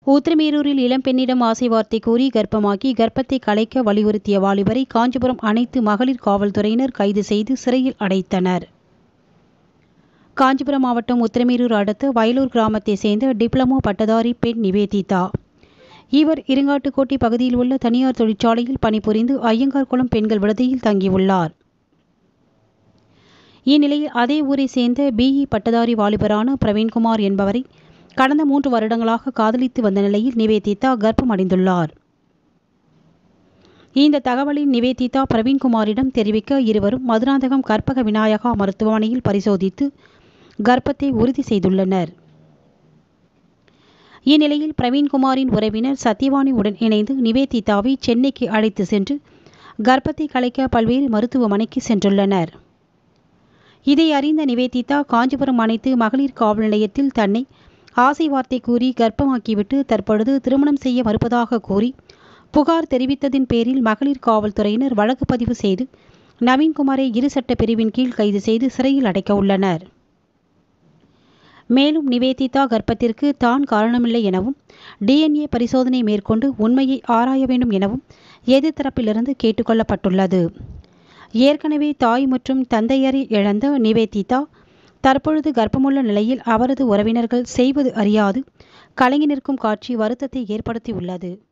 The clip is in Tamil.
ஊத்திரமேரூரில் இளம்பெண்ணிடம் ஆசை வார்த்தை கூறி கர்ப்பமாக்கி கர்ப்பத்தை கலைக்க வலியுறுத்திய வாலிபரை காஞ்சிபுரம் அனைத்து மகளிர் காவல்துறையினர் கைது செய்து சிறையில் அடைத்தனர். காஞ்சிபுரம் மாவட்டம் உத்திரமேரூர் அடுத்த வயலூர் கிராமத்தை சேர்ந்த டிப்ளமோ பட்டதாரி பெண் நிவேதிதா. இவர் இருங்காட்டுக்கோட்டை பகுதியில் உள்ள தனியார் தொழிற்சாலையில் பணிபுரிந்து ஐயங்கார்குளம் பெண்கள் விடுதியில் தங்கியுள்ளார். இந்நிலையில் அதே ஊரை சேர்ந்த பிஇ பட்டதாரி வாலிபரான பிரவீன்குமார் என்பவரை கடந்த 3 வருடங்களாக காதலித்து வந்த நிலையில் நிவேதிதா கர்ப்பம் அடைந்துள்ளார். இந்த தகவலை நிவேதிதா பிரவீன்குமாரிடம் தெரிவிக்க இருவரும் மதுராந்தகம் கற்பக விநாயகா மருத்துவமனையில் பரிசோதித்து கர்ப்பத்தை உறுதி செய்துள்ளனர். இந்நிலையில் பிரவீன்குமாரின் உறவினர் சத்யவாணி உடன் இணைந்து நிவேதிதாவை சென்னைக்கு அழைத்து சென்று கர்ப்பத்தை கலைக்க பல்வேறு மருத்துவமனைக்கு சென்றுள்ளனர். இதை அறிந்த நிவேதிதா காஞ்சிபுரம் அனைத்து மகளிர் காவல் நிலையத்தில் தன்னை ஆசை வார்த்தை கூறி கர்ப்பமாக்கிவிட்டு தற்பொழுது திருமணம் செய்ய மறுப்பதாக கூறி புகார் தெரிவித்ததின் பேரில் மகளிர் காவல்துறையினர் வழக்கு பதிவு செய்து நவீன்குமாரை இரு சட்ட பிரிவின் கீழ் கைது செய்து சிறையில் அடைக்க உள்ளனர். மேலும் நிவேதிதா கர்ப்பத்திற்கு தான் காரணமில்லை எனவும் DNA பரிசோதனை மேற்கொண்டு உண்மையை ஆராய வேண்டும் எனவும் எதிர்த்தரப்பிலிருந்து கேட்டுக்கொள்ளப்பட்டுள்ளது. ஏற்கனவே தாய் மற்றும் தந்தையரை இழந்த நிவேதிதா தற்பொழுது கர்ப்பமுள்ள நிலையில் அவரது உறவினர்கள் செய்வது அறியாது கலங்கி நிற்கும் காட்சி வருத்தத்தை ஏற்படுத்தியுள்ளது.